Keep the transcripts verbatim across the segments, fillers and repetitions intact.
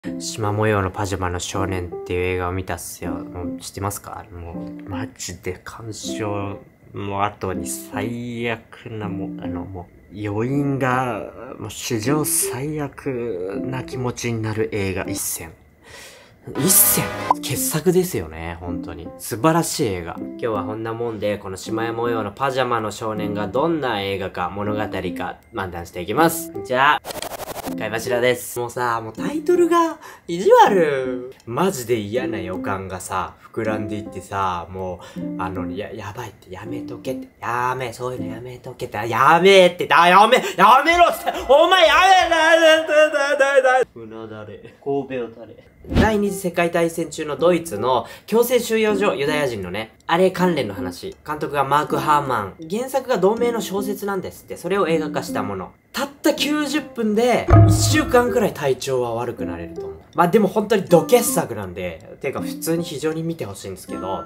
縞模様のパジャマの少年っていう映画を見たっすよ。もう知ってますか？もう、マジで鑑賞の後に最悪な、もう、あの、もう、余韻が、もう史上最悪な気持ちになる映画一選。一選傑作ですよね、本当に。素晴らしい映画。今日はこんなもんで、この縞模様のパジャマの少年がどんな映画か、物語か、漫談していきます。じゃあ、貝柱です。もうさ、もうタイトルが意地悪。マジで嫌な予感がさ、膨らんでいってさ、もう、あの、や、やばいって、やめとけって。やめ、そういうのやめとけって。やめって、あ、やめ、やめろって、お前やめだ、だ、だ、だ、だ、うなだれ、神戸をだれ。第二次世界大戦中のドイツの強制収容所、ユダヤ人のね、あれ関連の話。監督がマーク・ハーマン。原作が同名の小説なんですって。それを映画化したもの。たったきゅうじゅっぷんで、いっしゅうかんくらい体調は悪くなれると思う。まあでも本当にド傑作なんで、てか普通に非常に見てほしいんですけど、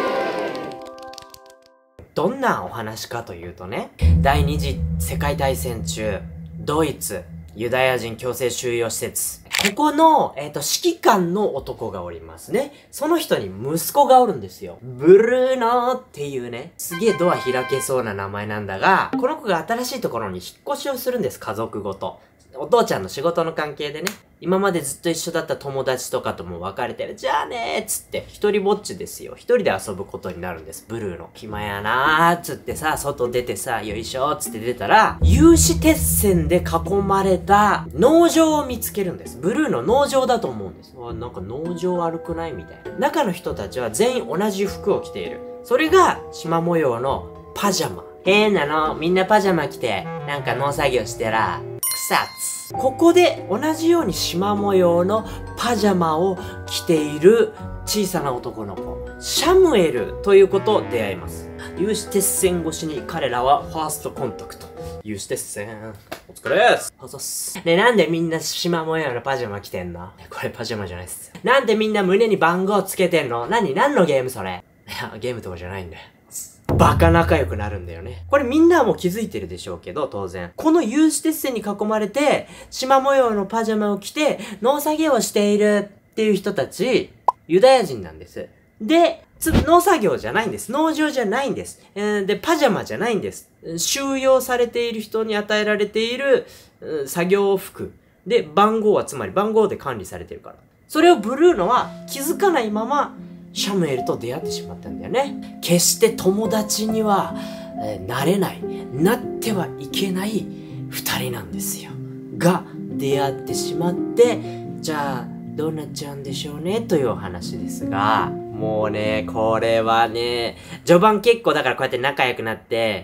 どんなお話かというとね、第二次世界大戦中、ドイツ、ユダヤ人強制収容施設。ここの、えっと、指揮官の男がおりますね。その人に息子がおるんですよ。ブルーノーっていうね、すげえドア開けそうな名前なんだが、この子が新しいところに引っ越しをするんです、家族ごと。お父ちゃんの仕事の関係でね、今までずっと一緒だった友達とかとも別れてる。じゃあねーっつって、一人ぼっちですよ。一人で遊ぶことになるんです、ブルーの。暇やなーっつってさ、外出てさ、よいしょーっつって出たら、有刺鉄線で囲まれた農場を見つけるんです。ブルーの農場だと思うんです。あ、なんか農場悪くないみたいな。中の人たちは全員同じ服を着ている。それが、縞模様のパジャマ。変なの、みんなパジャマ着て、なんか農作業してら、草津。ここで同じように縞模様のパジャマを着ている小さな男の子、シャムエルという子と出会います。有刺鉄線越しに彼らはファーストコンタクト。有刺鉄線。お疲れです。あざっす。ね、なんでみんな縞模様のパジャマ着てんの？これパジャマじゃないっす。なんでみんな胸に番号つけてんの？何？何のゲームそれ？いや、ゲームとかじゃないんだよ。バカ仲良くなるんだよね。これみんなはもう気づいてるでしょうけど、当然。この有刺鉄線に囲まれて、縞模様のパジャマを着て、農作業をしているっていう人たち、ユダヤ人なんです。で、つ、農作業じゃないんです。農場じゃないんです。えー、で、パジャマじゃないんです。収容されている人に与えられている、作業服。で、番号はつまり番号で管理されてるから。それをブルーノは気づかないまま、シャムエルと出会ってしまったんだよね。決して友達には、えー、なれない、なってはいけない二人なんですよ。が、出会ってしまって、じゃあ、どうなっちゃうんでしょうね、というお話ですが、もうね、これはね、序盤結構だからこうやって仲良くなって、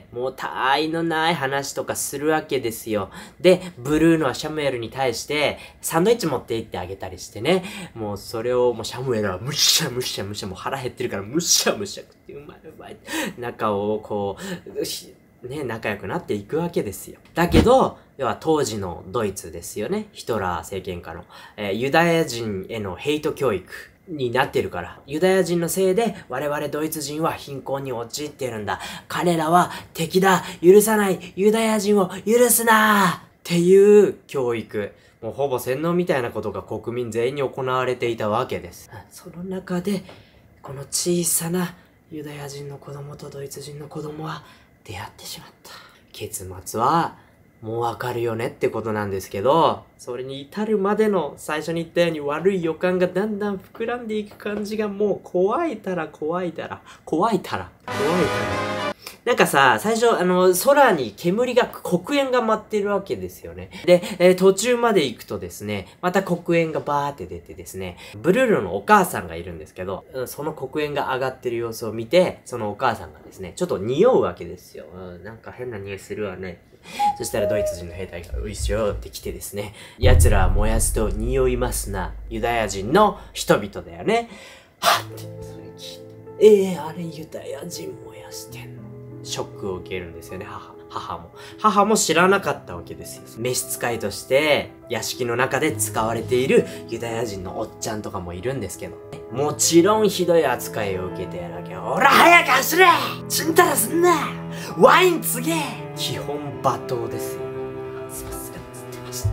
もう他愛のない話とかするわけですよ。で、ブルーノはシャムエルに対して、サンドイッチ持って行ってあげたりしてね、もうそれをもうシャムエルはむしゃむしゃむしゃ、もう腹減ってるからむしゃむしゃ食ってうまいうまい。中をこう、ね、仲良くなっていくわけですよ。だけど、要は当時のドイツですよね。ヒトラー政権下の、えー、ユダヤ人へのヘイト教育。になってるから。ユダヤ人のせいで我々ドイツ人は貧困に陥っているんだ。彼らは敵だ。許さない。ユダヤ人を許すなっていう教育。もうほぼ洗脳みたいなことが国民全員に行われていたわけです。その中で、この小さなユダヤ人の子供とドイツ人の子供は出会ってしまった。結末は、もうわかるよねってことなんですけど、それに至るまでの最初に言ったように悪い予感がだんだん膨らんでいく感じがもう怖いたら怖いたら、怖いたら、怖いたら。なんかさ、最初、あの、空に煙が、黒煙が舞ってるわけですよね。で、えー、途中まで行くとですね、また黒煙がバーって出てですね、ブルーノのお母さんがいるんですけど、その黒煙が上がってる様子を見て、そのお母さんがですね、ちょっと匂うわけですよ。うん、なんか変な匂いするわね。そしたらドイツ人の兵隊がういっしょーって来てですね、奴らは燃やすと匂いますな、ユダヤ人の人々だよね。はっって、それ聞いて、ええー、あれユダヤ人燃やしてんの？ショックを受けるんですよね、母。母も。母も知らなかったわけですよ。召使いとして、屋敷の中で使われているユダヤ人のおっちゃんとかもいるんですけど、もちろんひどい扱いを受けてやらなきゃ、ほら早く走れ！ちんたらすんな！ワインつげ！基本罵倒ですよ。すません、つって走って。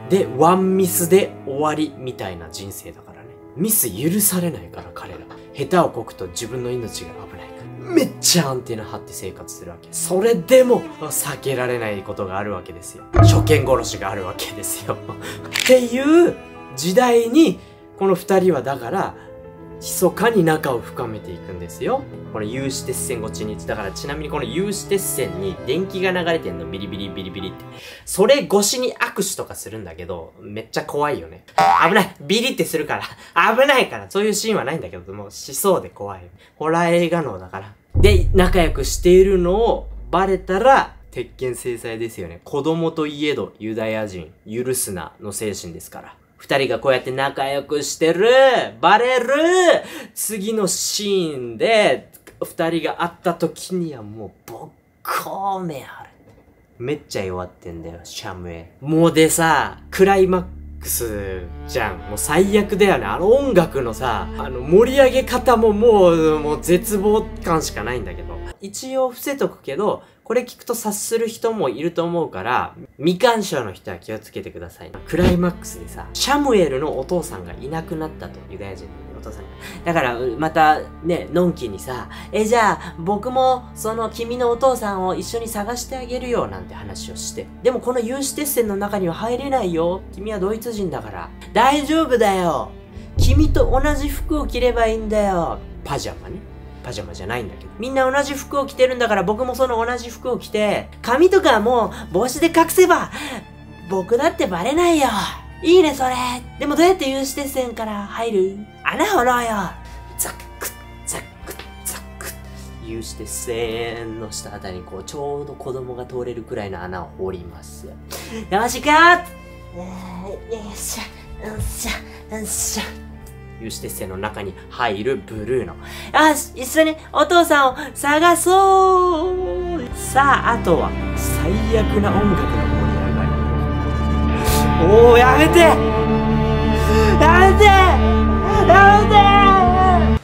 で、ワンミスで終わりみたいな人生だからね。ミス許されないから彼ら。下手をこくと自分の命が危ないから。めっちゃアンテナ張って生活するわけ。それでも避けられないことがあるわけですよ。初見殺しがあるわけですよ。っていう時代に、この二人はだから、密かに仲を深めていくんですよ。この有刺鉄線越しに。だからちなみにこの有刺鉄線に電気が流れてんの。ビリビリビリビリって。それ越しに握手とかするんだけど、めっちゃ怖いよね。危ないビリってするから危ないからそういうシーンはないんだけど、もうしそうで怖い。ホラー映画のだから。で、仲良くしているのをバレたら、鉄拳制裁ですよね。子供といえどユダヤ人、許すなの精神ですから。二人がこうやって仲良くしてるバレる次のシーンで、二人が会った時にはもう、ボッコーメある。めっちゃ弱ってんだよ、シャムエ。もうでさ、クライマックスじゃん。もう最悪だよね。あの音楽のさ、あの盛り上げ方ももう、もう絶望感しかないんだけど。一応伏せとくけど、これ聞くと察する人もいると思うから、未干渉の人は気をつけてください。クライマックスでさ、シャムエルのお父さんがいなくなったと、ユダヤ人のお父さんが。だから、またね、のんきにさ、え、じゃあ、僕も、その君のお父さんを一緒に探してあげるよ、なんて話をして。でもこの有刺鉄線の中には入れないよ。君はドイツ人だから。大丈夫だよ。君と同じ服を着ればいいんだよ。パジャマね。パジャマじゃないんだけど。みんな同じ服を着てるんだから僕もその同じ服を着て、髪とかも帽子で隠せば、僕だってバレないよ。いいねそれ。でもどうやって有刺鉄線から入る？穴掘ろうよ。ザックザックザック。有刺鉄線の下あたりにこうちょうど子供が通れるくらいの穴を掘ります。よしかよっしゃよっしゃよっしゃ。有刺鉄線の中に入るブルーノ。よし、一緒にお父さんを探そう。さあ、あとは最悪な音楽の盛り上がり。おー、やめてやめてやめて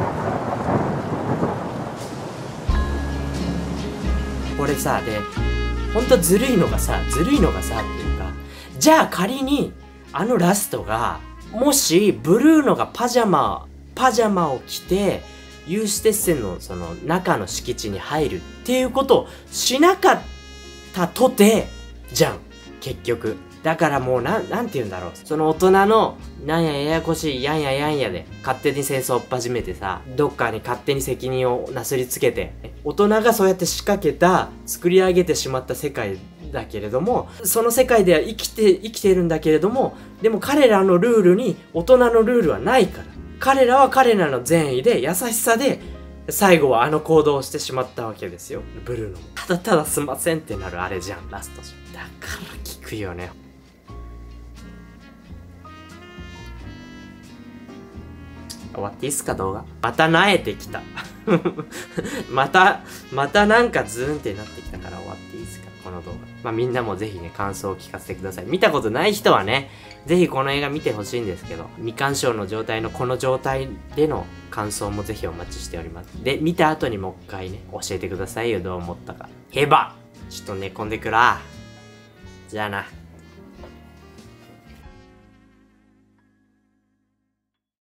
これさ、で、ほんとずるいのがさ、ずるいのがさ、っていうか、じゃあ仮に、あのラストが、もし、ブルーノがパジャマ、パジャマを着て、有刺鉄線のその中の敷地に入るっていうことをしなかったとて、じゃん。結局。だからもうなん、なんて言うんだろう。その大人の、なんやややこしい、やんややんやで、勝手に戦争を始めてさ、どっかに勝手に責任をなすりつけて、大人がそうやって仕掛けた、作り上げてしまった世界だけれども、その世界では生きて、生きてるんだけれども、でも彼らのルールに大人のルールはないから。彼らは彼らの善意で、優しさで、最後はあの行動をしてしまったわけですよ。ブルーノも。ただただすんませんってなるあれじゃん、ラストじゃん。だから聞くよね。終わっていいっすか、動画。また萎えてきた。また、またなんかズーンってなってきたから終わっていいっすか、この動画。まあみんなもぜひね、感想を聞かせてください。見たことない人はね、ぜひこの映画見てほしいんですけど、未干渉の状態のこの状態での感想もぜひお待ちしております。で、見た後にもう一回ね、教えてくださいよ、どう思ったか。へば！ちょっと寝込んでくら。じゃあな。